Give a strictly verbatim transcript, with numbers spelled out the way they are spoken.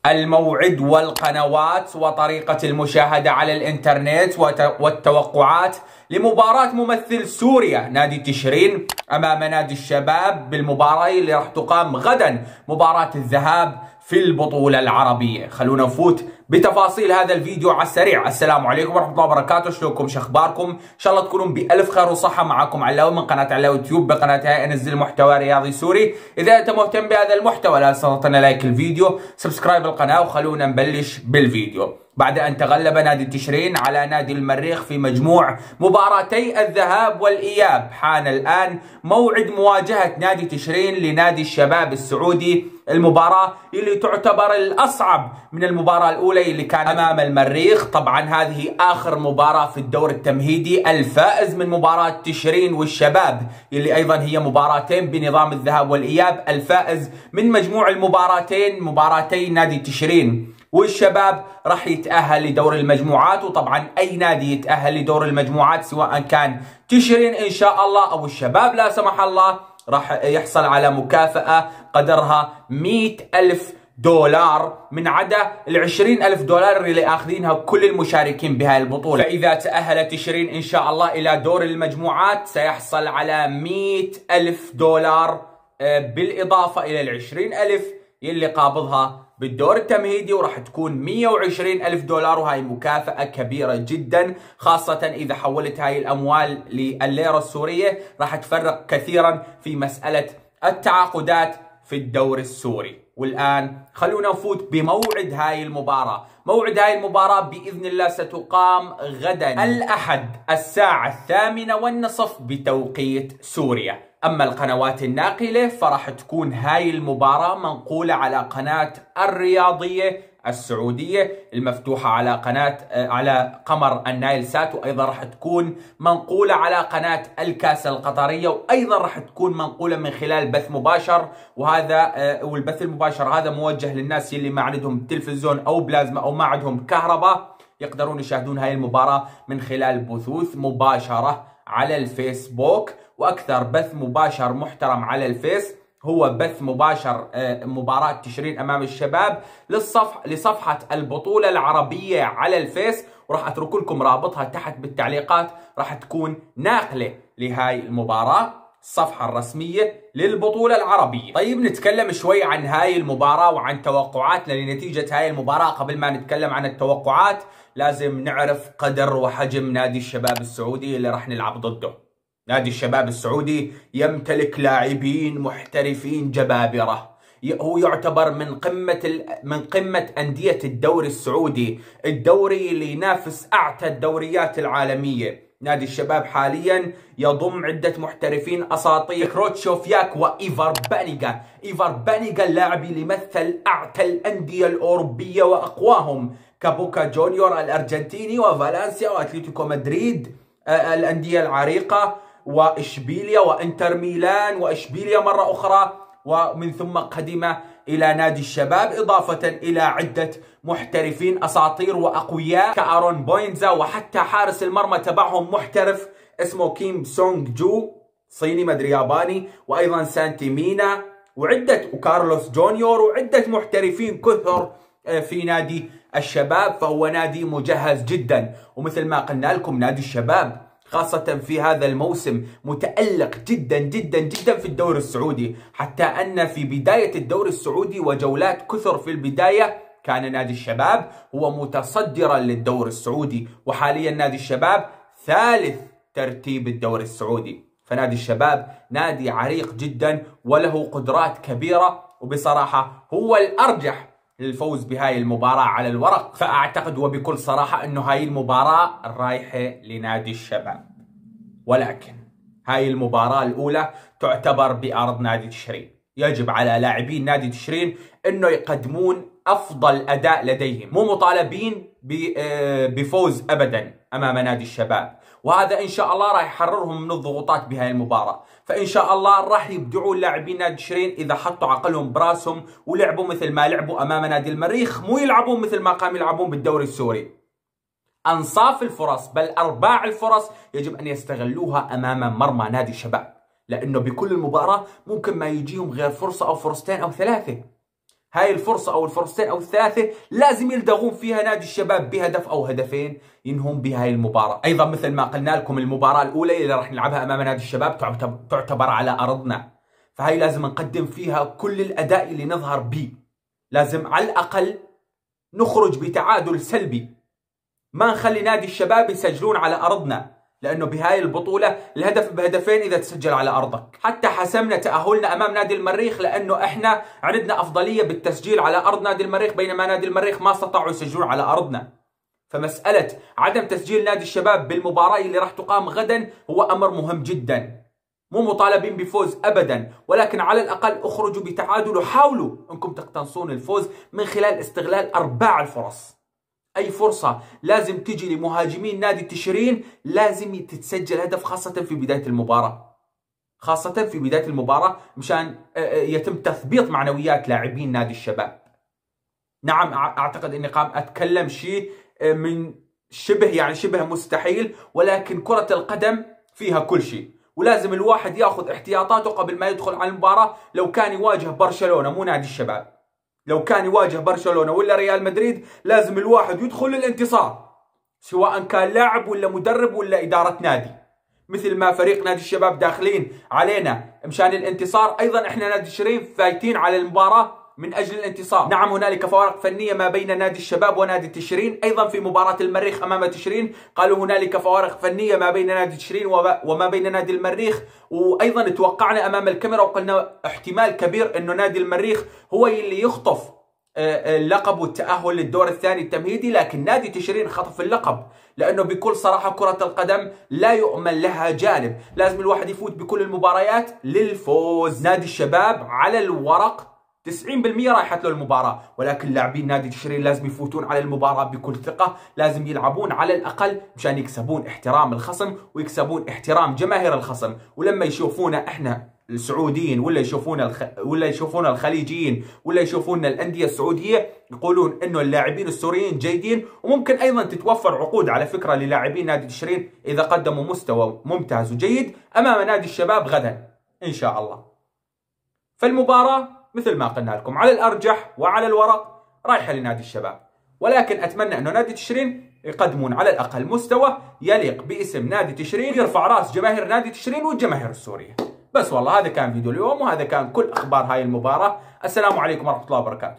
الموعد والقنوات وطريقة المشاهدة على الإنترنت والتوقعات لمباراة ممثل سوريا نادي تشرين أمام نادي الشباب بالمباراة اللي راح تقام غدا، مباراة الذهاب في البطولة العربية. خلونا نفوت بتفاصيل هذا الفيديو على السريع. السلام عليكم ورحمة الله وبركاته، شلونكم؟ شخباركم؟ إن شاء الله تكونون بألف خير وصحة. معكم علاوي من قناة علاوي يوتيوب. بقناتها أنزل محتوى رياضي سوري. إذا أنت مهتم بهذا المحتوى لا تنسى لايك الفيديو، سبسكرايب القناة، وخلونا نبلش بالفيديو. بعد أن تغلب نادي تشرين على نادي المريخ في مجموع مباراتي الذهاب والإياب، حان الآن موعد مواجهة نادي تشرين لنادي الشباب السعودي، المباراة اللي تعتبر الأصعب من المباراة الأولى اللي كان أمام المريخ. طبعا هذه آخر مباراة في الدور التمهيدي. الفائز من مباراة تشرين والشباب اللي أيضا هي مباراتين بنظام الذهاب والإياب، الفائز من مجموع المباراتين مباراتي نادي تشرين والشباب راح يتأهل لدور المجموعات. وطبعا أي نادي يتأهل لدور المجموعات سواء كان تشرين إن شاء الله أو الشباب لا سمح الله راح يحصل على مكافأة قدرها مئة ألف دولار من عدا العشرين ألف دولار اللي آخذينها كل المشاركين بهاي البطولة. فإذا تأهل تشرين إن شاء الله إلى دور المجموعات سيحصل على مئة ألف دولار بالإضافة إلى العشرين ألف يلي قابضها بالدور التمهيدي، وراح تكون مئة وعشرين ألف دولار، وهي مكافأة كبيرة جدا، خاصة إذا حولت هاي الأموال للليرة السورية راح تفرق كثيرا في مسألة التعاقدات في الدوري السوري. والآن خلونا نفوت بموعد هاي المباراة. موعد هاي المباراة بإذن الله ستقام غدا الأحد الساعة الثامنة والنصف بتوقيت سوريا. أما القنوات الناقلة فراح تكون هاي المباراة منقولة على قناة الرياضية السعودية المفتوحة على قناة على قمر النايل سات، وأيضا راح تكون منقولة على قناة الكاس القطرية، وأيضا راح تكون منقولة من خلال بث مباشر. وهذا والبث المباشر هذا موجه للناس اللي ما عندهم تلفزيون أو بلازما أو ما عندهم كهرباء، يقدرون يشاهدون هاي المباراة من خلال بثوث مباشرة على الفيسبوك. وأكثر بث مباشر محترم على الفيس هو بث مباشر مباراة تشرين أمام الشباب للصفح لصفحة البطولة العربية على الفيس، وراح أترك لكم رابطها تحت بالتعليقات. راح تكون ناقلة لهاي المباراة الصفحة الرسمية للبطولة العربية. طيب نتكلم شوي عن هاي المباراة وعن توقعاتنا لنتيجة هاي المباراة. قبل ما نتكلم عن التوقعات لازم نعرف قدر وحجم نادي الشباب السعودي اللي راح نلعب ضده. نادي الشباب السعودي يمتلك لاعبين محترفين جبابرة، هو يعتبر من قمة من قمة أندية الدوري السعودي، الدوري اللي ينافس أعتى الدوريات العالمية. نادي الشباب حاليا يضم عدة محترفين أساطير، كروتشوفياك وإيفار بانيغا. إيفار بانيغا اللاعب اللي مثل أعتى الأندية الأوروبية وأقواهم كبوكا جونيور الأرجنتيني وفالنسيا وأتلتيكو مدريد الأندية العريقة، وإشبيليا وإنتر ميلان وإشبيليا مرة أخرى، ومن ثم قدم إلى نادي الشباب إضافة إلى عدة محترفين أساطير وأقوياء كأرون بوينزا، وحتى حارس المرمى تبعهم محترف اسمه كيم سونغ جو صيني مدري ياباني، وأيضا سانتي مينا وعدة وكارلوس جونيور وعدة محترفين كثر في نادي الشباب. فهو نادي مجهز جدا، ومثل ما قلنا لكم نادي الشباب خاصة في هذا الموسم متألق جدا جدا جدا في الدوري السعودي، حتى أن في بداية الدوري السعودي وجولات كثر في البداية كان نادي الشباب هو متصدرا للدوري السعودي، وحاليا نادي الشباب ثالث ترتيب الدوري السعودي. فنادي الشباب نادي عريق جدا وله قدرات كبيرة، وبصراحة هو الأرجح للفوز بهاي المباراة على الورق. فأعتقد وبكل صراحة أنه هاي المباراة رايحة لنادي الشباب، ولكن هاي المباراة الأولى تعتبر بأرض نادي تشرين. يجب على لاعبين نادي تشرين أنه يقدمون أفضل أداء لديهم، مو مطالبين بفوز أبدا أمام نادي الشباب، وهذا إن شاء الله راح يحررهم من الضغوطات بهاي المباراة. فإن شاء الله راح يبدعون لاعبين نادي تشرين إذا حطوا عقلهم براسهم ولعبوا مثل ما لعبوا أمام نادي المريخ، مو يلعبون مثل ما قام يلعبون بالدوري السوري. أنصاف الفرص بل أرباع الفرص يجب أن يستغلوها أمام مرمى نادي الشباب، لأنه بكل المباراة ممكن ما يجيهم غير فرصة أو فرصتين أو ثلاثة. هاي الفرصة أو الفرصتين أو الثلاثة لازم يلدغون فيها نادي الشباب بهدف أو هدفين ينهون بهاي المباراة. أيضا مثل ما قلنا لكم المباراة الأولى اللي راح نلعبها أمام نادي الشباب تعتبر على أرضنا، فهاي لازم نقدم فيها كل الأداء اللي نظهر به. لازم على الأقل نخرج بتعادل سلبي، ما نخلي نادي الشباب يسجلون على أرضنا، لأنه بهاي البطولة الهدف بهدفين إذا تسجل على أرضك. حتى حسمنا تأهلنا أمام نادي المريخ لأنه إحنا عندنا أفضلية بالتسجيل على أرض نادي المريخ، بينما نادي المريخ ما استطاعوا يسجلون على أرضنا. فمسألة عدم تسجيل نادي الشباب بالمباراة اللي راح تقام غدا هو أمر مهم جدا. مو مطالبين بفوز أبدا، ولكن على الأقل اخرجوا بتعادل وحاولوا أنكم تقتنصون الفوز من خلال استغلال أرباع الفرص. أي فرصة لازم تجي لمهاجمين نادي تشرين لازم تتسجل هدف، خاصة في بداية المباراة، خاصة في بداية المباراة مشان يتم تثبيط معنويات لاعبين نادي الشباب. نعم أعتقد أني قام أتكلم شيء من شبه يعني شبه مستحيل، ولكن كرة القدم فيها كل شيء، ولازم الواحد ياخذ احتياطاته قبل ما يدخل على المباراة. لو كان يواجه برشلونة مو نادي الشباب، لو كان يواجه برشلونة ولا ريال مدريد لازم الواحد يدخل للانتصار، سواء كان لاعب ولا مدرب ولا إدارة نادي. مثل ما فريق نادي الشباب داخلين علينا مشان الانتصار، أيضا إحنا نادي تشرين فايتين على المباراة من أجل الانتصار. نعم هنالك فوارق فنية ما بين نادي الشباب ونادي تشرين، أيضا في مباراة المريخ أمام تشرين قالوا هنالك فوارق فنية ما بين نادي تشرين وما بين نادي المريخ، وأيضا توقعنا أمام الكاميرا وقلنا احتمال كبير أنه نادي المريخ هو اللي يخطف اللقب والتأهل للدور الثاني التمهيدي، لكن نادي تشرين خطف اللقب، لأنه بكل صراحة كرة القدم لا يؤمن لها جانب، لازم الواحد يفوت بكل المباريات للفوز. نادي الشباب على الورق تسعين بالمئة رايحت له المباراة، ولكن لاعبين نادي تشرين لازم يفوتون على المباراة بكل ثقة، لازم يلعبون على الأقل مشان يكسبون احترام الخصم ويكسبون احترام جماهير الخصم. ولما يشوفونا احنا السعوديين ولا يشوفونا الخ... ولا يشوفونا الخليجيين ولا يشوفونا الأندية السعودية يقولون انه اللاعبين السوريين جيدين، وممكن ايضا تتوفر عقود على فكرة للاعبين نادي تشرين اذا قدموا مستوى ممتاز وجيد امام نادي الشباب غدا ان شاء الله. فالمباراة مثل ما قلنا لكم على الأرجح وعلى الورق رايحة لنادي الشباب، ولكن أتمنى أنه نادي تشرين يقدمون على الأقل مستوى يليق باسم نادي تشرين يرفع راس جماهير نادي تشرين والجماهير السورية. بس والله هذا كان فيديو اليوم، وهذا كان كل أخبار هاي المباراة. السلام عليكم ورحمة الله وبركاته.